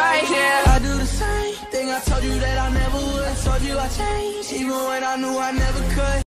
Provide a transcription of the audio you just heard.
right here. I do the same thing I told you that I never would. Told you I changed, even when I knew I never could.